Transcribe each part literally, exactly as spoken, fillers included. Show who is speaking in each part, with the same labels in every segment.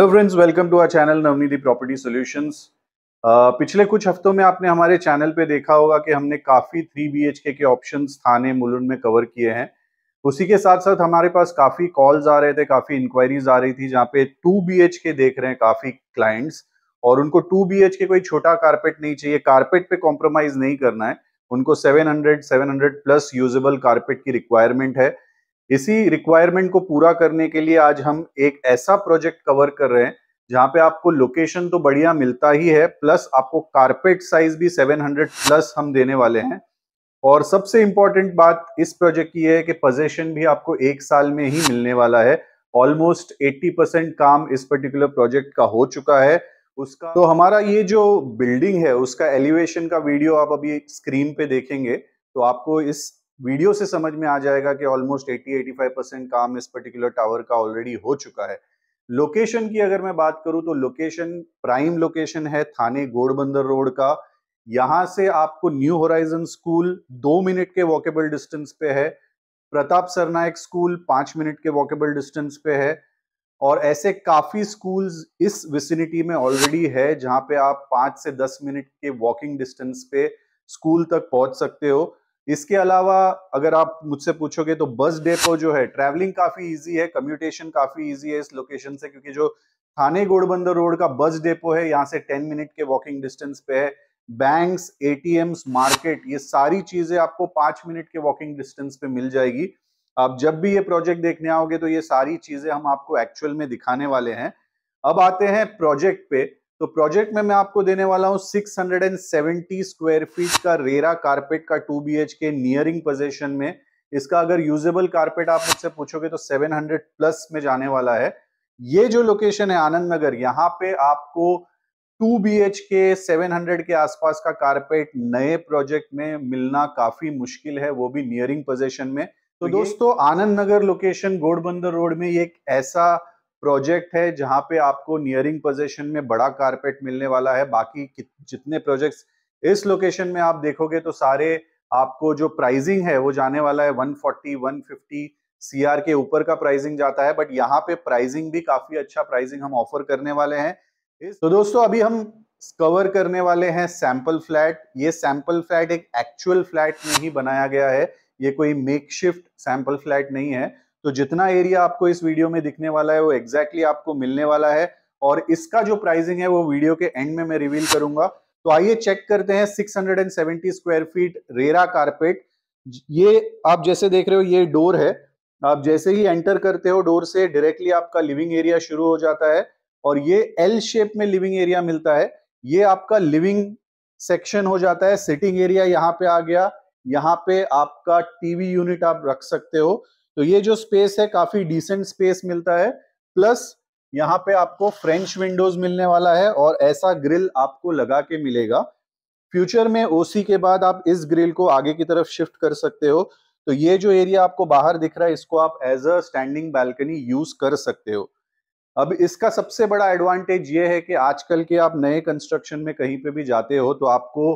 Speaker 1: Hello friends, welcome to our channel Navniti property solutions. पिछले कुछ हफ्तों में आपने हमारे चैनल पे देखा होगा कि हमने काफी थ्री बी एच के के ऑप्शंस थाने मुलुंड में कवर किए हैं। उसी के साथ साथ हमारे पास काफी कॉल्स आ रहे थे, काफी इंक्वायरीज आ रही थी जहाँ पे टू बी एच के देख रहे हैं काफी क्लाइंट्स, और उनको टू बी एच के कोई छोटा कारपेट नहीं चाहिए, कारपेट पे कॉम्प्रोमाइज नहीं करना है, उनको seven hundred seven hundred plus usable carpet की रिक्वायरमेंट है। इसी रिक्वायरमेंट को पूरा करने के लिए आज हम एक ऐसा प्रोजेक्ट कवर कर रहे हैं जहां पे आपको लोकेशन तो बढ़िया मिलता ही है, प्लस आपको कारपेट साइज भी सेवन हंड्रेड प्लस हम देने वाले हैं। और सबसे इंपॉर्टेंट बात इस प्रोजेक्ट की है कि पोजीशन भी आपको एक साल में ही मिलने वाला है। ऑलमोस्ट अस्सी परसेंट काम इस पर्टिकुलर प्रोजेक्ट का हो चुका है उसका। तो हमारा ये जो बिल्डिंग है उसका एलिवेशन का वीडियो आप अभी स्क्रीन पे देखेंगे तो आपको इस वीडियो से समझ में आ जाएगा कि ऑलमोस्ट अस्सी पचासी परसेंट काम इस पर्टिकुलर टावर का ऑलरेडी हो चुका है। लोकेशन की अगर मैं बात करूं तो लोकेशन प्राइम लोकेशन है थाने घोड़बंदर रोड का। यहां से आपको न्यू होराइजन स्कूल दो मिनट के वॉकेबल डिस्टेंस पे है, प्रताप सरनायक स्कूल पांच मिनट के वॉकेबल डिस्टेंस पे है, और ऐसे काफी स्कूल्स इस विसिनिटी में ऑलरेडी है जहां पे आप पांच से दस मिनट के वॉकिंग डिस्टेंस पे स्कूल तक पहुंच सकते हो। इसके अलावा अगर आप मुझसे पूछोगे तो बस डेपो जो है, ट्रैवलिंग काफी इजी है, कम्यूटेशन काफी इजी है इस लोकेशन से, क्योंकि जो थाने घोड़बंदर रोड का बस डेपो है यहाँ से टेन मिनट के वॉकिंग डिस्टेंस पे है। Banks, A T Ms, market, ये सारी चीजें आपको पांच मिनट के वॉकिंग डिस्टेंस पे मिल जाएगी। आप जब भी ये प्रोजेक्ट देखने आओगे तो ये सारी चीजें हम आपको एक्चुअल में दिखाने वाले हैं। अब आते हैं प्रोजेक्ट पे। तो प्रोजेक्ट में मैं आपको देने वाला हूं छह सौ सत्तर स्क्वायर फीट का रेरा कारपेट का two B H K nearing position में। इसका अगर यूजेबल कारपेट आप मुझसे पूछोगे तो सात सौ प्लस में जाने वाला है। ये जो लोकेशन है आनंद नगर, यहाँ पे आपको टू बी एच के सात सौ के आसपास का कारपेट नए प्रोजेक्ट में मिलना काफी मुश्किल है, वो भी नियरिंग पोजीशन में। तो दोस्तों, आनंद नगर लोकेशन घोड़बंदर रोड में ये एक ऐसा प्रोजेक्ट है जहां पे आपको नियरिंग पोजीशन में बड़ा कारपेट मिलने वाला है। बाकी जितने प्रोजेक्ट्स इस लोकेशन में आप देखोगे तो सारे आपको जो प्राइसिंग है वो जाने वाला है एक सौ चालीस एक सौ पचास सी आर के ऊपर का प्राइसिंग जाता है, बट यहाँ पे प्राइसिंग भी काफी अच्छा प्राइसिंग हम ऑफर करने वाले हैं। तो दोस्तों, अभी हम कवर करने वाले हैं सैंपल फ्लैट। ये सैंपल फ्लैट एक एक्चुअल फ्लैट में ही बनाया गया है, ये कोई मेकशिफ्ट सैंपल फ्लैट नहीं है। तो जितना एरिया आपको इस वीडियो में दिखने वाला है वो एग्जैक्टली आपको मिलने वाला है, और इसका जो प्राइसिंग है वो वीडियो के एंड में मैं रिवील करूंगा। तो आइए चेक करते हैं छह सौ सत्तर स्क्वायर फीट रेरा कारपेट। ये आप जैसे देख रहे हो ये डोर है, आप जैसे ही एंटर करते हो डोर से डायरेक्टली आपका लिविंग एरिया शुरू हो जाता है, और ये एल शेप में लिविंग एरिया मिलता है। ये आपका लिविंग सेक्शन हो जाता है, सिटिंग एरिया यहाँ पे आ गया, यहाँ पे आपका टीवी यूनिट आप रख सकते हो। तो ये जो स्पेस है काफी डिसेंट स्पेस मिलता है, प्लस यहाँ पे आपको फ्रेंच विंडोज मिलने वाला है और ऐसा ग्रिल आपको लगा के मिलेगा। फ्यूचर में ओ सी के बाद आप इस ग्रिल को आगे की तरफ शिफ्ट कर सकते हो। तो ये जो एरिया आपको बाहर दिख रहा है इसको आप as a standing balcony use कर सकते हो। अब इसका सबसे बड़ा एडवांटेज ये है कि आजकल के आप नए कंस्ट्रक्शन में कहीं पे भी जाते हो तो आपको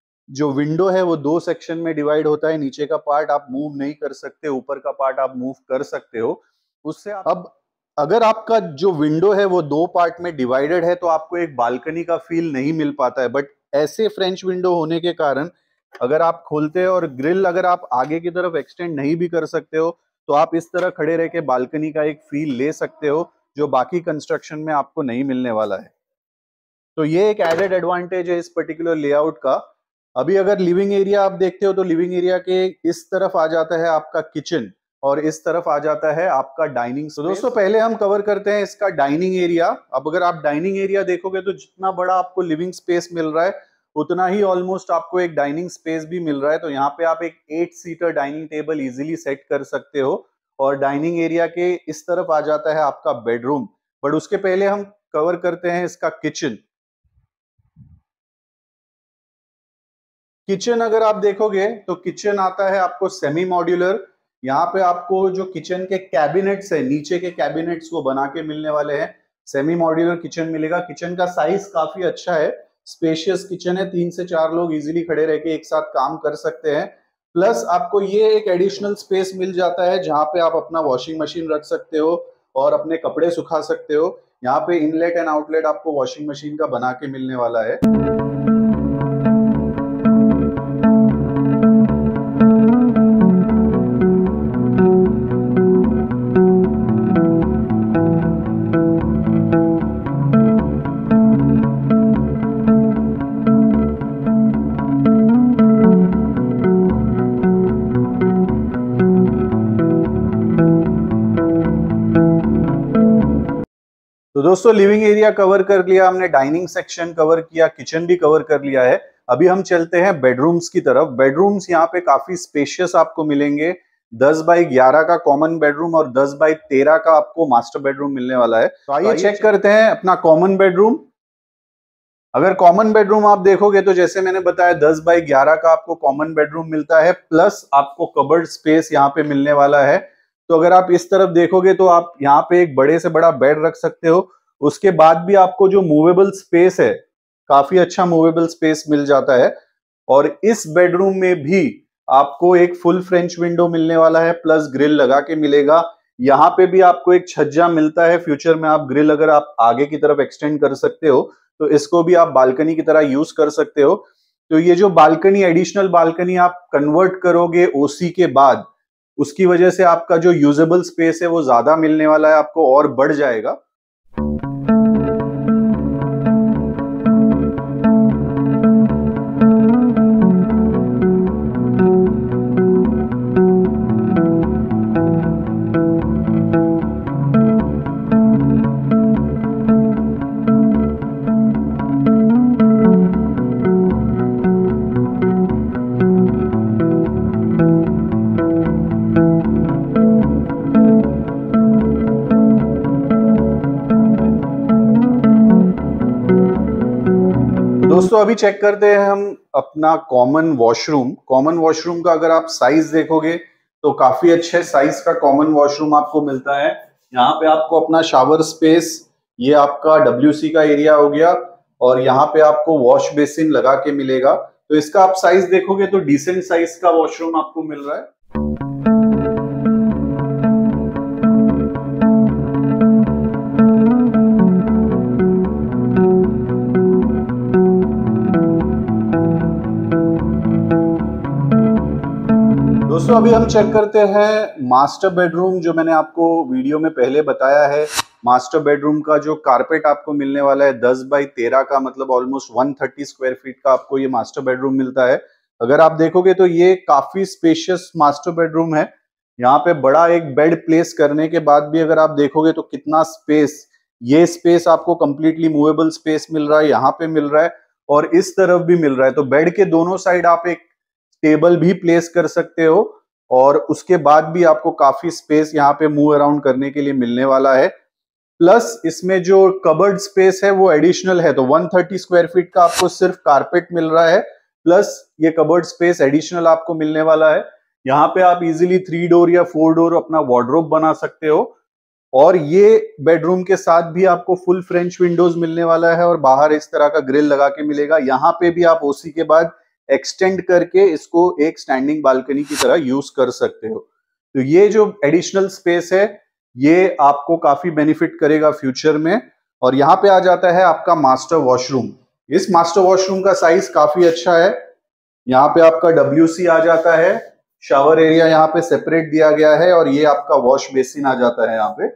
Speaker 1: जो विंडो है वो दो सेक्शन में डिवाइड होता है। नीचे का पार्ट आप मूव नहीं कर सकते, ऊपर का पार्ट आप मूव कर सकते हो उससे। अब अगर आपका जो विंडो है वो दो पार्ट में डिवाइडेड है तो आपको एक बालकनी का फील नहीं मिल पाता है, बट ऐसे फ्रेंच विंडो होने के कारण अगर आप खोलते हो और ग्रिल अगर आप आगे की तरफ एक्सटेंड नहीं भी कर सकते हो तो आप इस तरह खड़े रह के बालकनी का एक फील ले सकते हो जो बाकी कंस्ट्रक्शन में आपको नहीं मिलने वाला है। तो ये एक एडेड एडवांटेज है इस पर्टिकुलर लेआउट का। अभी अगर लिविंग एरिया आप देखते हो तो लिविंग एरिया के इस तरफ आ जाता है आपका किचन और इस तरफ आ जाता है आपका डाइनिंग। तो दोस्तों, पहले हम कवर करते हैं इसका डाइनिंग एरिया। अब अगर आप डाइनिंग एरिया देखोगे तो जितना बड़ा आपको लिविंग स्पेस मिल रहा है उतना ही ऑलमोस्ट आपको एक डाइनिंग स्पेस भी मिल रहा है। तो यहाँ पे आप एक eight seater dining table easily set कर सकते हो, और डाइनिंग एरिया के इस तरफ आ जाता है आपका बेडरूम। बट उसके पहले हम कवर करते हैं इसका किचन। किचन अगर आप देखोगे तो किचन आता है आपको सेमी मॉड्यूलर। यहाँ पे आपको जो किचन के कैबिनेट्स है, नीचे के कैबिनेट्स वो बना के मिलने वाले हैं। सेमी मॉड्यूलर किचन मिलेगा। किचन का साइज काफी अच्छा है, स्पेशियस किचन है, तीन से चार लोग इजीली खड़े रह के एक साथ काम कर सकते हैं। प्लस आपको ये एक एडिशनल स्पेस मिल जाता है जहां पे आप अपना वॉशिंग मशीन रख सकते हो और अपने कपड़े सुखा सकते हो। यहाँ पे इनलेट एंड आउटलेट आपको वॉशिंग मशीन का बना के मिलने वाला है। तो दोस्तों लिविंग एरिया कवर कर लिया हमने, डाइनिंग सेक्शन कवर किया, किचन भी कवर कर लिया है। अभी हम चलते हैं बेडरूम्स की तरफ। बेडरूम्स यहाँ पे काफी स्पेशियस आपको मिलेंगे। दस बाई ग्यारह का कॉमन बेडरूम और दस बाई तेरह का आपको मास्टर बेडरूम मिलने वाला है। तो आइए चेक करते हैं अपना कॉमन बेडरूम। अगर कॉमन बेडरूम आप देखोगे तो जैसे मैंने बताया दस बाई ग्यारह का आपको कॉमन बेडरूम मिलता है, प्लस आपको कबर्ड स्पेस यहाँ पे मिलने वाला है। तो अगर आप इस तरफ देखोगे तो आप यहाँ पे एक बड़े से बड़ा बेड रख सकते हो। उसके बाद भी आपको जो मूवेबल स्पेस है, काफी अच्छा मूवेबल स्पेस मिल जाता है। और इस बेडरूम में भी आपको एक फुल फ्रेंच विंडो मिलने वाला है, प्लस ग्रिल लगा के मिलेगा। यहाँ पे भी आपको एक छज्जा मिलता है। फ्यूचर में आप ग्रिल अगर आप आगे की तरफ एक्सटेंड कर सकते हो तो इसको भी आप बालकनी की तरह यूज कर सकते हो। तो ये जो बालकनी, एडिशनल बालकनी आप कन्वर्ट करोगे ओसी के बाद, उसकी वजह से आपका जो यूजेबल स्पेस है वो ज्यादा मिलने वाला है, आपको और बढ़ जाएगा। दोस्तों अभी चेक करते हैं हम अपना कॉमन वॉशरूम। कॉमन वॉशरूम का अगर आप साइज देखोगे तो काफी अच्छे साइज का कॉमन वॉशरूम आपको मिलता है। यहाँ पे आपको अपना शावर स्पेस, ये आपका डब्ल्यूसी का एरिया हो गया, और यहाँ पे आपको वॉश बेसिन लगा के मिलेगा। तो इसका आप साइज देखोगे तो डिसेंट साइज का वॉशरूम आपको मिल रहा है। दोस्तों अभी हम चेक करते हैं मास्टर बेडरूम, जो मैंने आपको वीडियो में पहले बताया है। मास्टर बेडरूम का जो कारपेट आपको मिलने वाला है दस बाई तेरह का, मतलब ऑलमोस्ट एक सौ तीस स्क्वायर फीट का आपको ये मास्टर बेडरूम मिलता है। अगर आप देखोगे तो ये काफी स्पेशियस मास्टर बेडरूम है। यहाँ पे बड़ा एक बेड प्लेस करने के बाद भी अगर आप देखोगे तो कितना स्पेस, ये स्पेस आपको कंप्लीटली मूवेबल स्पेस मिल रहा है, यहाँ पे मिल रहा है और इस तरफ भी मिल रहा है। तो बेड के दोनों साइड आप एक टेबल भी प्लेस कर सकते हो और उसके बाद भी आपको काफी स्पेस यहाँ पे मूव अराउंड करने के लिए मिलने वाला है। प्लस इसमें जो कबर्ड स्पेस है वो एडिशनल है, तो एक सौ तीस स्क्वायर फीट का आपको सिर्फ कारपेट मिल रहा है, प्लस ये कबर्ड स्पेस एडिशनल आपको मिलने वाला है। यहाँ पे आप इजीली थ्री डोर या फोर डोर अपना वार्डरोब बना सकते हो। और ये बेडरूम के साथ भी आपको फुल फ्रेंच विंडोज मिलने वाला है और बाहर इस तरह का ग्रिल लगा के मिलेगा। यहाँ पे भी आप ओसी के बाद एक्सटेंड करके इसको एक स्टैंडिंग बालकनी की तरह यूज कर सकते हो। तो ये जो एडिशनल स्पेस है ये आपको काफी बेनिफिट करेगा फ्यूचर में। और यहाँ पे आ जाता है आपका मास्टर वॉशरूम। इस मास्टर वॉशरूम का साइज काफी अच्छा है। यहाँ पे आपका डब्ल्यूसी आ जाता है, शावर एरिया यहाँ पे सेपरेट दिया गया है और ये आपका वॉश बेसिन आ जाता है यहाँ पे।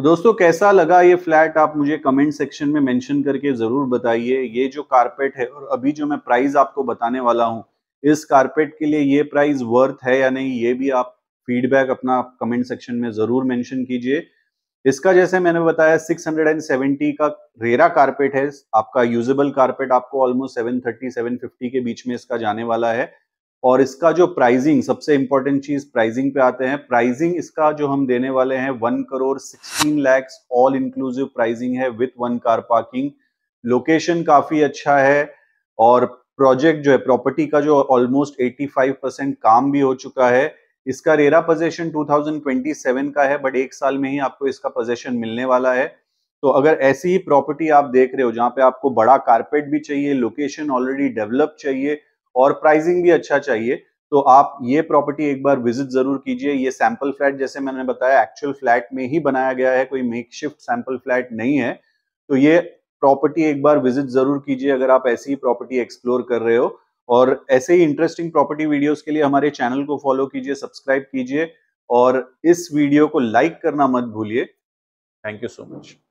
Speaker 1: दोस्तों कैसा लगा ये फ्लैट आप मुझे कमेंट सेक्शन में मेंशन करके जरूर बताइए। ये जो कारपेट है और अभी जो मैं प्राइस आपको बताने वाला हूँ, इस कारपेट के लिए ये प्राइस वर्थ है या नहीं, ये भी आप फीडबैक अपना कमेंट सेक्शन में जरूर मेंशन कीजिए। इसका जैसे मैंने बताया सिक्स हंड्रेड सेवेंटी का रेरा कारपेट है, आपका यूजेबल कारपेट आपको almost seven thirty seven fifty के बीच में इसका जाने वाला है। और इसका जो प्राइसिंग, सबसे इंपॉर्टेंट चीज प्राइसिंग पे आते हैं। प्राइसिंग इसका जो हम देने वाले हैं one crore sixteen lakhs all inclusive pricing है with one car parking. Location काफी अच्छा है और प्रोजेक्ट जो है, प्रॉपर्टी का जो ऑलमोस्ट पचासी परसेंट काम भी हो चुका है। इसका RERA position two thousand twenty seven का है, बट एक साल में ही आपको इसका पोजीशन मिलने वाला है। तो अगर ऐसी ही प्रॉपर्टी आप देख रहे हो जहां पे आपको बड़ा कारपेट भी चाहिए, लोकेशन ऑलरेडी डेवलप चाहिए और प्राइसिंग भी अच्छा चाहिए, तो आप ये प्रॉपर्टी एक बार विजिट जरूर कीजिए। ये सैंपल फ्लैट जैसे मैंने बताया एक्चुअल फ्लैट में ही बनाया गया है, कोई मेकशिफ्ट सैंपल फ्लैट नहीं है। तो ये प्रॉपर्टी एक बार विजिट जरूर कीजिए अगर आप ऐसी ही प्रॉपर्टी एक्सप्लोर कर रहे हो। और ऐसे ही इंटरेस्टिंग प्रॉपर्टी वीडियोस के लिए हमारे चैनल को फॉलो कीजिए, सब्सक्राइब कीजिए और इस वीडियो को लाइक करना मत भूलिए। Thank you so much.